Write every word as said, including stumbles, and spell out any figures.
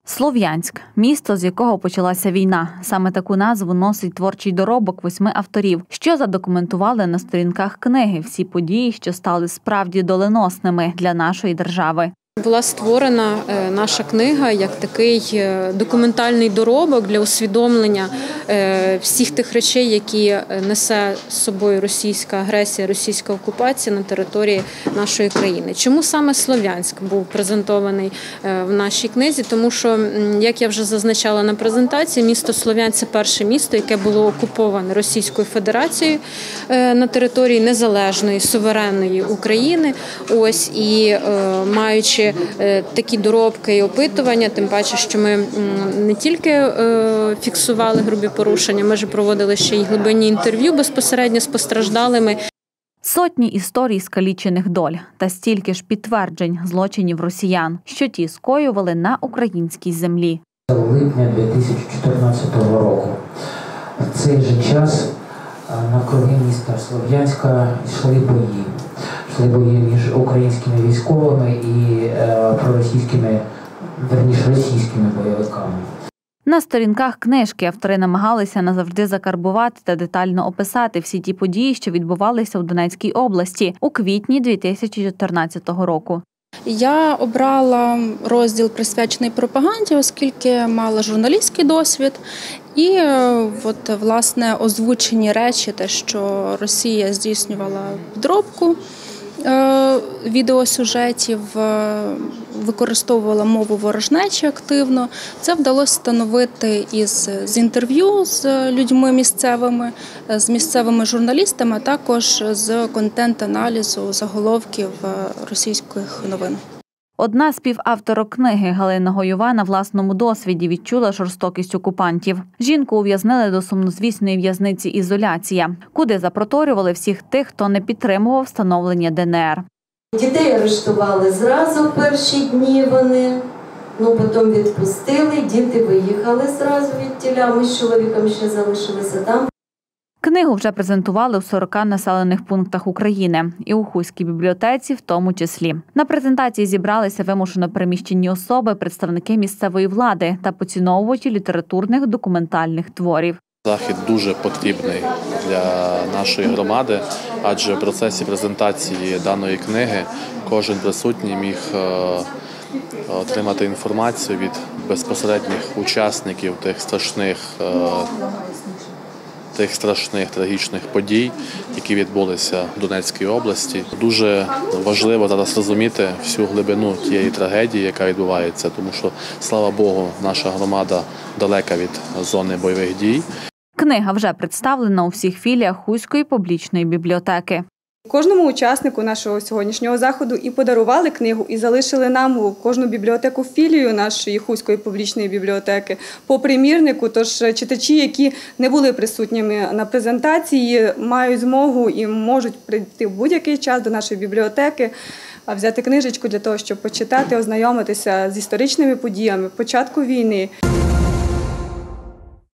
Слов'янськ – місто, з якого почалася війна. Саме таку назву носить творчий доробок восьми авторів, що задокументували на сторінках книги всі події, що стали справді доленосними для нашої держави. Була створена наша книга як такий документальний доробок для усвідомлення всіх тих речей, які несе з собою російська агресія, російська окупація на території нашої країни. Чому саме Слов'янськ був презентований в нашій книзі? Тому що, як я вже зазначала на презентації, місто Слов'янськ – це перше місто, яке було окуповане Російською Федерацією на території незалежної, суверенної України. Ось, і маючи такі доробки і опитування, тим паче, що ми не тільки фіксували грубі порушення, ми ж проводили ще й глибинні інтерв'ю безпосередньо з постраждалими. Сотні історій скалічених доль та стільки ж підтверджень злочинів росіян, що ті скоювали на українській землі. Липня дві тисячі чотирнадцятого року. В цей же час навкруги міста Слов'янська йшли бої. Йшли бої між українськими військовими і е, проросійськими, верніше російськими бойовиками. На сторінках книжки автори намагалися назавжди закарбувати та детально описати всі ті події, що відбувалися у Донецькій області у квітні дві тисячі чотирнадцятого року. Я обрала розділ, присвячений пропаганді, оскільки мала журналістський досвід. І от, власне, озвучені речі, те, що Росія здійснювала підробку відеосюжетів, використовувала мову ворожнечі активно. Це вдалося встановити із з інтерв'ю з людьми місцевими, з місцевими журналістами, а також з контент-аналізу заголовків російських новин. Одна з співавторок книги Галина Гоєва на власному досвіді відчула жорстокість окупантів. Жінку ув'язнили до сумнозвісної в'язниці «Ізоляція», куди запроторювали всіх тих, хто не підтримував встановлення Де Ен Ер. Дітей арештували зразу в перші дні вони, ну потім відпустили, діти виїхали зразу від тіля, ми з чоловіком ще залишилися там. Книгу вже презентували у сорока населених пунктах України і у Хуській бібліотеці в тому числі. На презентації зібралися вимушено переміщені особи, представники місцевої влади та поціновувачі літературних документальних творів. Захід дуже потрібний для нашої громади, адже в процесі презентації даної книги кожен присутній міг отримати інформацію від безпосередніх учасників тих страшних тих страшних трагічних подій, які відбулися в Донецькій області. Дуже важливо зараз розуміти всю глибину тієї трагедії, яка відбувається, тому що, слава Богу, наша громада далека від зони бойових дій. Книга вже представлена у всіх філіях Хуської публічної бібліотеки. Кожному учаснику нашого сьогоднішнього заходу і подарували книгу, і залишили нам у кожну бібліотеку філію нашої Хуської публічної бібліотеки по примірнику. Тож читачі, які не були присутніми на презентації, мають змогу і можуть прийти в будь-який час до нашої бібліотеки, взяти книжечку для того, щоб почитати, ознайомитися з історичними подіями початку війни.